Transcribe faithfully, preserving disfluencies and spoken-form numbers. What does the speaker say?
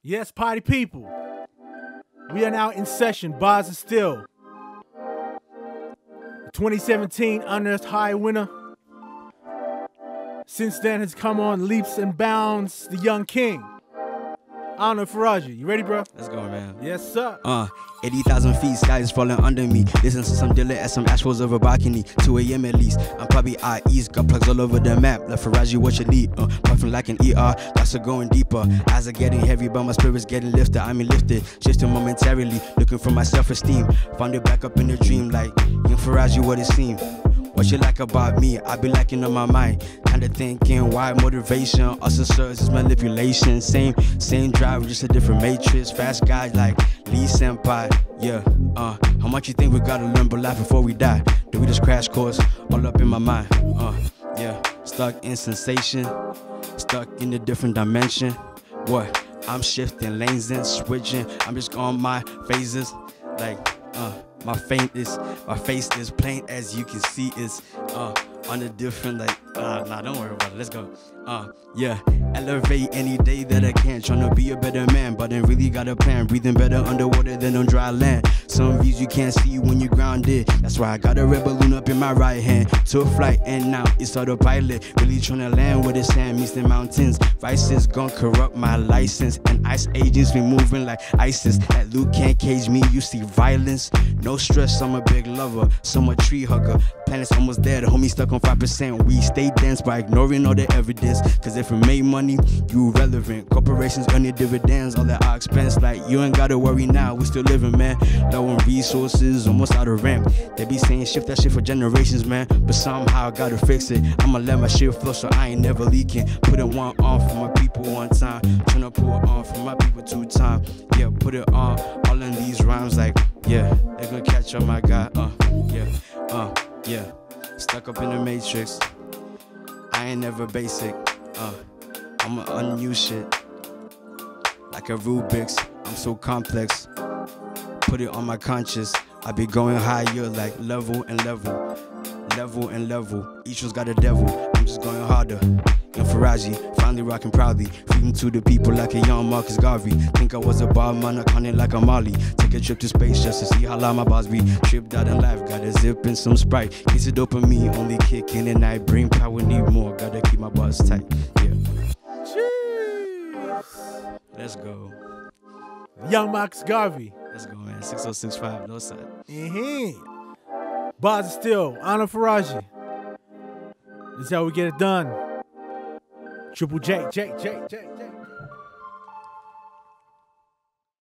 Yes, party people. We are now in session. Bars are still. The twenty seventeen Unearthed High winner. Since then has come on leaps and bounds. The young king. Arno Faraji. You ready, bro? Let's go, man. Yes, sir. Uh, eighty thousand feet, sky is falling under me. Listen to some Dilla at some ashholes of a balcony. two A M at least. I'm probably out east. Got plugs all over the map. Like Faraji, what you need? Uh, puffing like an E R. Thoughts are going deeper. Eyes are getting heavy, but my spirit's getting lifted. I'm lifted, shifting momentarily. Looking for my self-esteem. Found it back up in a dream, like young Faraji, what it seemed. What you like about me? I be lacking on my mind. Kinda thinking why motivation also serves as manipulation. Same, same drive, just a different matrix. Fast guys like Lee Senpai. Yeah, uh, how much you think we gotta learn but life before we die? Do we just crash course all up in my mind? Uh, yeah, stuck in sensation, stuck in a different dimension. What? I'm shifting lanes and switching. I'm just on my phases, like uh. My face is, my face is plain as you can see. It's uh on a different like uh nah, don't worry about it. Let's go. Uh yeah, elevate any day that I can. Tryna be a better man, but I really got a plan. Breathing better underwater than on dry land. Some views you can't see when you're grounded. That's why I got a red balloon up in my right hand. Took flight and now it's autopilot. Really tryna land where the sand meets the mountains. Vices gon' corrupt my license, and ICE agents be moving like ISIS. That loot can't cage me. You see violence. No stress, I'm a big lover, some a tree hugger. Planet's almost dead, homie stuck on five percent. We stay dense by ignoring all the evidence. Cause if we made money, you irrelevant. Corporations earn their dividends, all at our expense. Like, you ain't gotta worry now, we still living, man. Low on resources, almost out of rent. They be saying shift that shit for generations, man. But somehow I gotta fix it. I'ma let my shit flow so I ain't never leaking. Put it one on for my people one time. Tryna pull it on for my people two times. Yeah, put it on, all in these rhymes like, yeah, they gonna catch up, my guy. Uh, yeah, uh, yeah. Stuck up in the matrix. I ain't never basic. Uh, I'm an unused shit. Like a Rubik's, I'm so complex. Put it on my conscience. I be going higher like level and level, level and level. Each one's got a devil. I'm just going harder. Young Faraji, finally rocking proudly. Freedom to the people like a young Marcus Garvey. Think I was a bar man, I con it like a Molly. Take a trip to space just to see how loud my bars be. Tripped out in life, got a zip and some Sprite. Kiss it dopamine, only kicking at night. Bring power, need more, gotta keep my bars tight. Yeah. Jeez. Let's go. Young Marcus Garvey. Let's go, man. six oh six five, no side. Mm-hmm. Bars are still. Arno Faraji. This is how we get it done. Triple J, J, J, J, J.